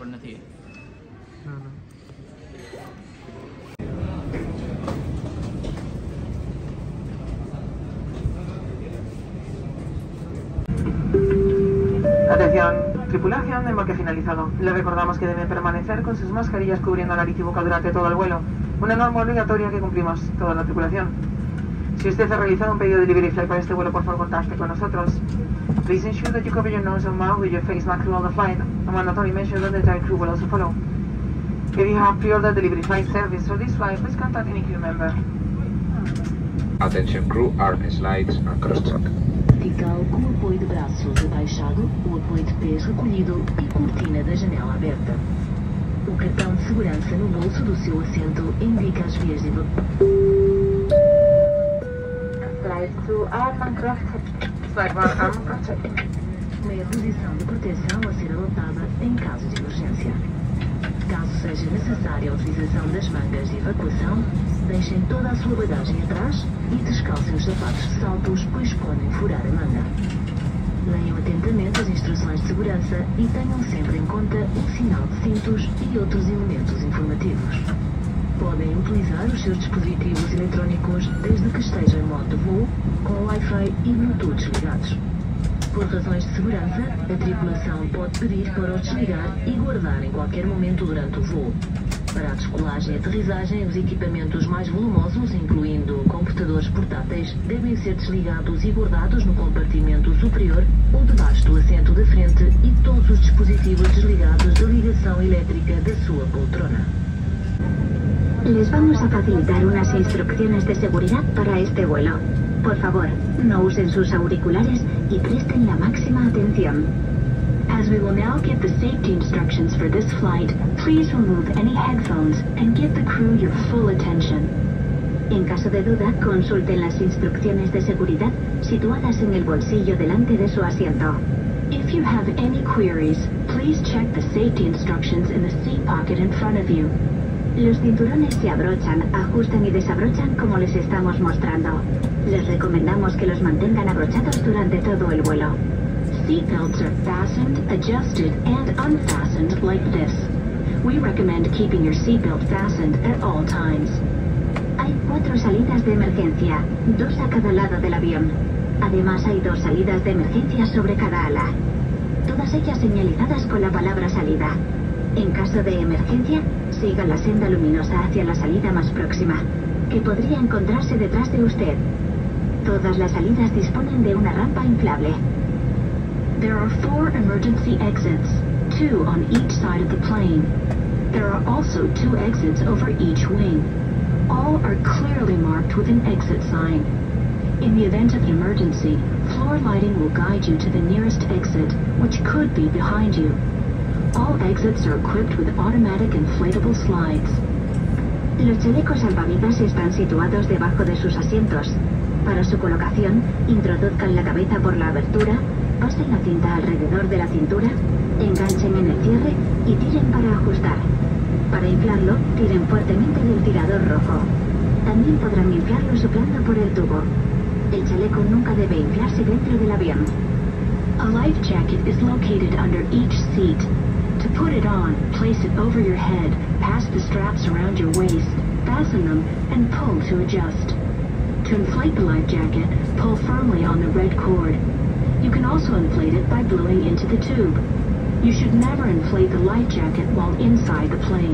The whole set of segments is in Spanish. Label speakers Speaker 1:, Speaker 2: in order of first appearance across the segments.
Speaker 1: 10 นาที
Speaker 2: Atención, tripulación de embarque finalizado. Le recordamos que deben permanecer con sus mascarillas cubriendo nariz y boca durante todo el vuelo. Una norma obligatoria que cumplimos toda la tripulación. Si usted ha realizado un pedido de delivery flight para este vuelo, por favor contacte con nosotros. Please ensure that you cover your nose and mouth with your face mask throughout the flight. A mandatory mention that the entire crew will also follow. If you have pre-ordered delivery flight service for this flight, please contact any crew member.
Speaker 3: Attention crew, arm slides and cross-check.
Speaker 4: Vertical com apoio de braços abaixado, o apoio de pés recolhido e cortina da janela aberta. O cartão de segurança no bolso do seu assento indica as vias de evacuação.
Speaker 2: Flight to Armancroft. Flight 1 Armancroft.
Speaker 4: Meia posição de proteção a ser adotada em caso de emergência. Caso seja necessária a utilização das mangas de evacuação, deixem toda a sua bagagem atrás e descalcem os sapatos de saltos, pois podem furar a manga. Leiam atentamente as instruções de segurança e tenham sempre em conta o sinal de cintos e outros elementos informativos. Podem utilizar os seus dispositivos eletrónicos desde que estejam em modo de voo, com Wi-Fi e Bluetooth desligados. Por razões de segurança, a tripulação pode pedir para os desligar e guardar em qualquer momento durante o voo. Para a descolagem e aterrissagem, os equipamentos mais volumosos, incluindo computadores portáteis, devem ser desligados e guardados no compartimento superior ou debaixo do assento da frente e todos os dispositivos desligados da ligação elétrica da sua poltrona.
Speaker 5: Les vamos a facilitar unas instrucciones de seguridad para este vuelo. Por favor, no usen sus auriculares y presten la máxima atención. As we will now give the safety instructions for this flight, please remove any headphones and give the crew your full attention. En caso de duda, consulten las instrucciones de seguridad situadas en el bolsillo delante de su asiento.
Speaker 4: If you have any queries, please check the safety instructions in the seat pocket in front of you.
Speaker 5: Los cinturones se abrochan, ajustan y desabrochan como les estamos mostrando. Les recomendamos que los mantengan abrochados durante todo el vuelo.
Speaker 4: Seatbelts are fastened, adjusted, and unfastened like this. We recommend keeping your seatbelt fastened at all times.
Speaker 5: Hay 4 salidas de emergencia, 2 a cada lado del avión. Además hay 2 salidas de emergencia sobre cada ala. Todas ellas señalizadas con la palabra salida. En caso de emergencia, siga la senda luminosa hacia la salida más próxima, que podría encontrarse detrás de usted. Todas las salidas disponen de una rampa inflable.
Speaker 4: There are 4 emergency exits, 2 on each side of the plane. There are also 2 exits over each wing. All are clearly marked with an exit sign. In the event of an emergency, floor lighting will guide you to the nearest exit, which could be behind you. All exits are equipped with automatic inflatable slides.
Speaker 5: Los chalecos salvavidas están situados debajo de sus asientos. Para su colocación, introduzcan la cabeza por la abertura, pasen la cinta alrededor de la cintura, enganchen en el cierre y tiren para ajustar. Para inflarlo, tiren fuertemente del tirador rojo. También podrán inflarlo soplando por el tubo. El chaleco nunca debe inflarse dentro del avión.
Speaker 4: A life jacket is located under each seat. To put it on, place it over your head, pass the straps around your waist, fasten them, and pull to adjust. To inflate the life jacket, pull firmly on the red cord. You can also inflate it by blowing into the tube. You should never inflate the life jacket while inside the plane.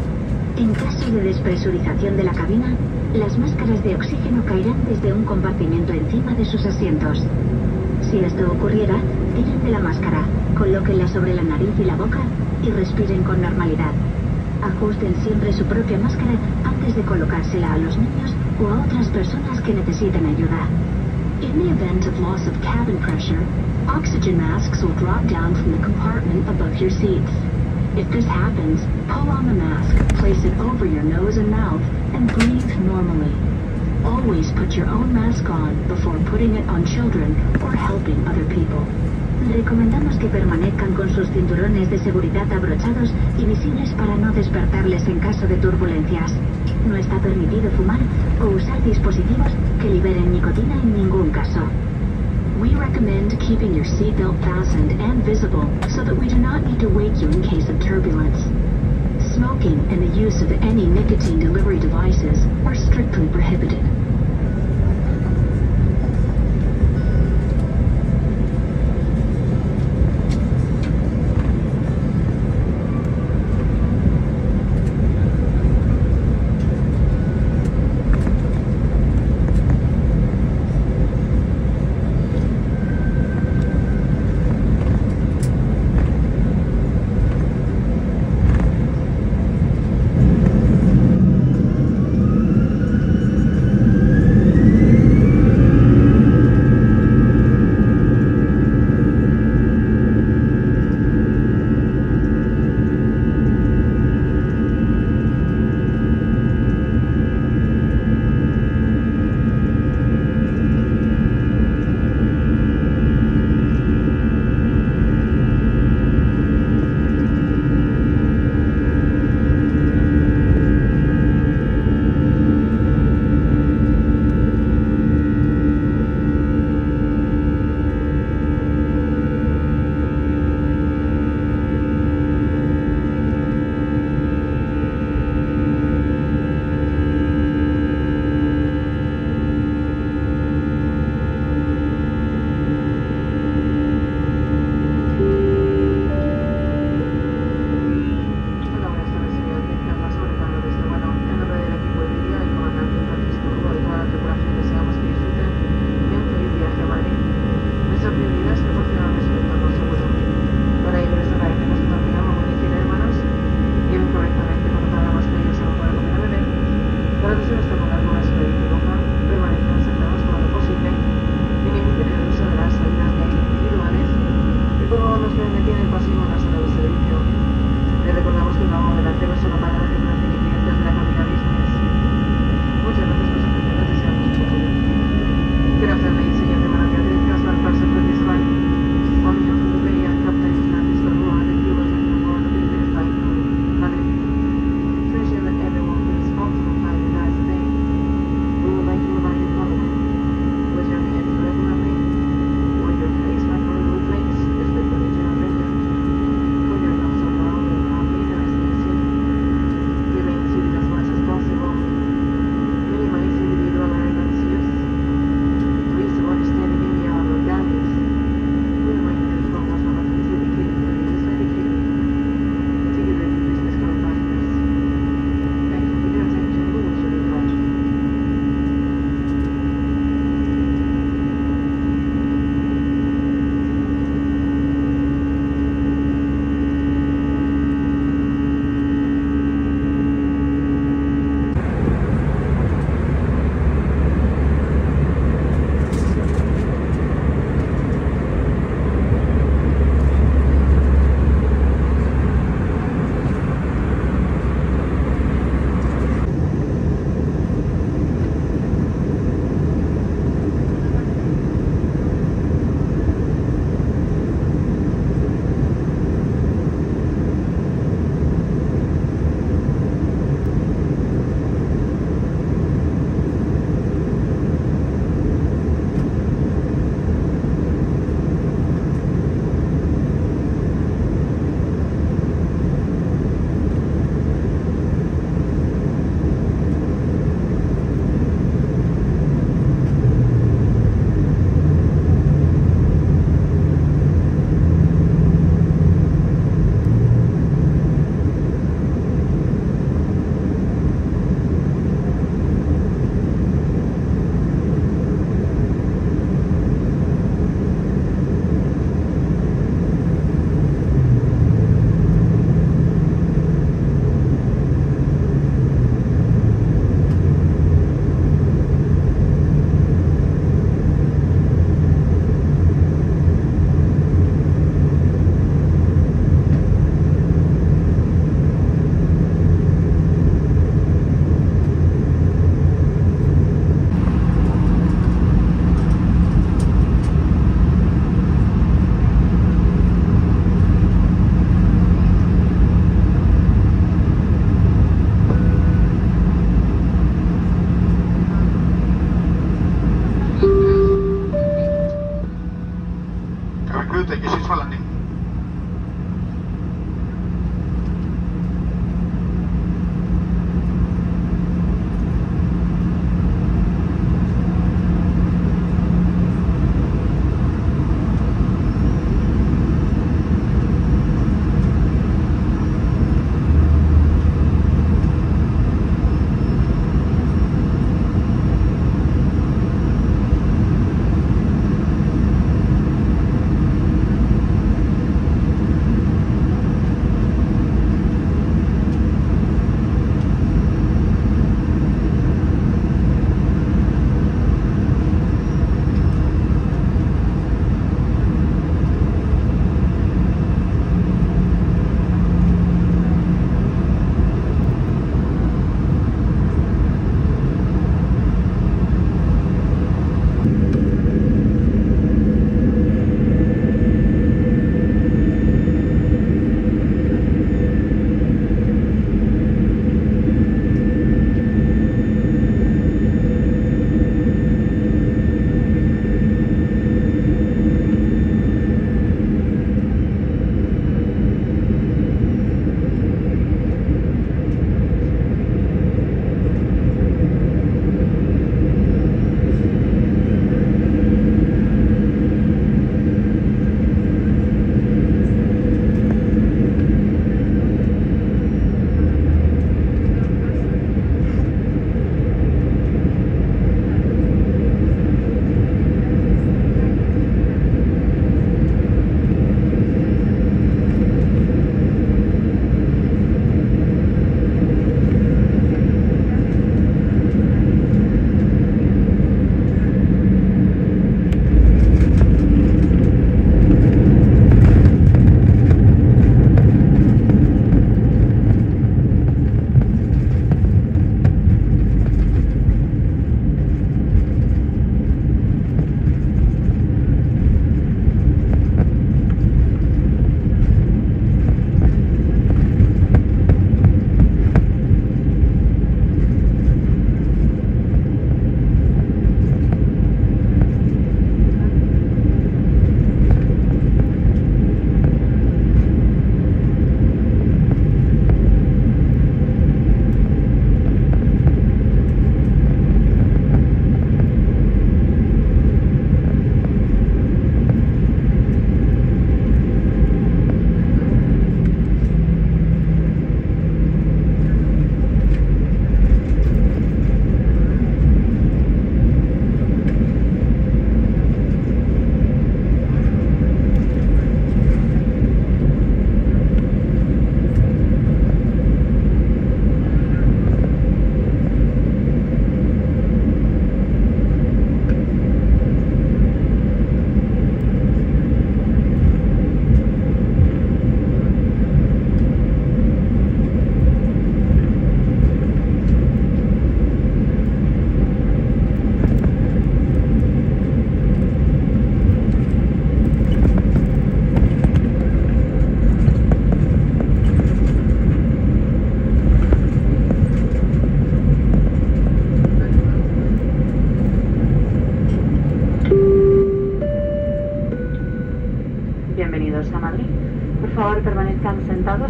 Speaker 5: En caso de despresurización de la cabina, las máscaras de oxígeno caerán desde un compartimento encima de sus asientos. Si esto ocurriera, tiren de la máscara, colóquenla sobre la nariz y la boca y respiren con normalidad. Ajusten siempre su propia máscara antes de colocársela a los niños o a otras personas que necesiten ayuda.
Speaker 4: In the event of loss of cabin pressure, oxygen masks will drop down from the compartment above your seats. If this happens, pull on the mask, place it over your nose and mouth, and breathe normally. Always put your own mask on before putting it on children or helping other people.
Speaker 5: Recomendamos que permanezcan con sus cinturones de seguridad abrochados y visibles para no despertarles en caso de turbulencias. No está permitido fumar o usar dispositivos que liberen nicotina en ningún caso.
Speaker 4: We recommend keeping your seatbelt fastened and visible so that we do not need to wake you in case of turbulence. Smoking and the use of any nicotine delivery devices are strictly prohibited.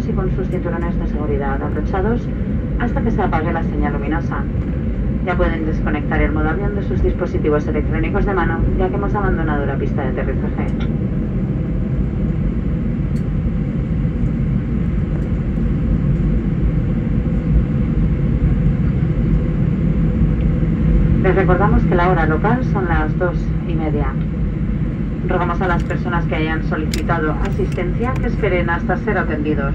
Speaker 1: y con sus cinturones de seguridad abrochados hasta que se apague la señal luminosa. Ya pueden desconectar el modo avión de sus dispositivos electrónicos de mano, ya que hemos abandonado la pista de aterrizaje. Les recordamos que la hora local son las 2:30. Rogamos a las personas que hayan solicitado asistencia que esperen hasta ser atendidos.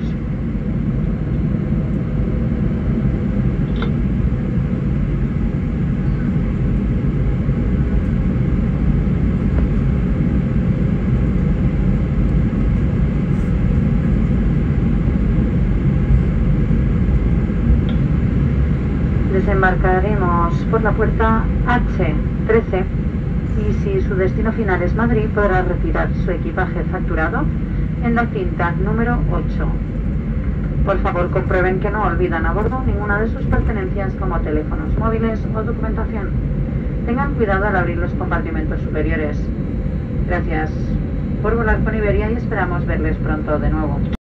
Speaker 1: Desembarcaremos por la puerta H13 y si su destino final es Madrid podrá retirar su equipaje facturado en la cinta número 8. Por favor, comprueben que no olvidan a bordo ninguna de sus pertenencias como teléfonos móviles o documentación. Tengan cuidado al abrir los compartimentos superiores. Gracias por volar con Iberia y esperamos verles pronto de nuevo.